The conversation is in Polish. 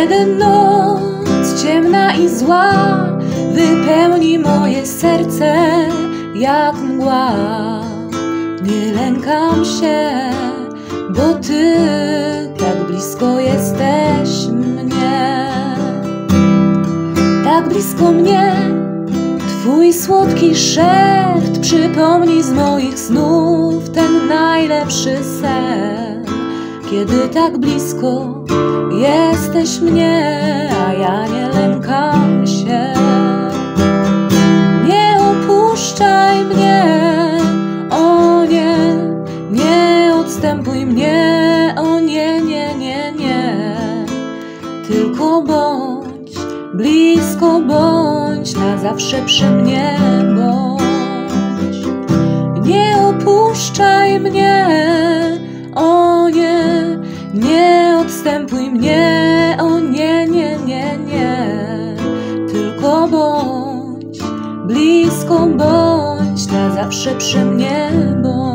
Kiedy noc ciemna i zła wypełni moje serce jak mgła, nie lękam się, bo Ty tak blisko jesteś mnie. Tak blisko mnie Twój słodki szept przypomni z moich snów ten najlepszy sen. Kiedy tak blisko jesteś mnie, a ja nie lękam się. Nie opuszczaj mnie, o nie, nie odstępuj mnie, o nie, nie, nie, nie. Tylko bądź blisko, bądź na zawsze przy mnie, bądź. Nie opuszczaj mnie, o nie, nie odstępuj mnie, o nie, nie, nie, nie. Tylko bądź blisko, bądź na zawsze przy mnie, bądź.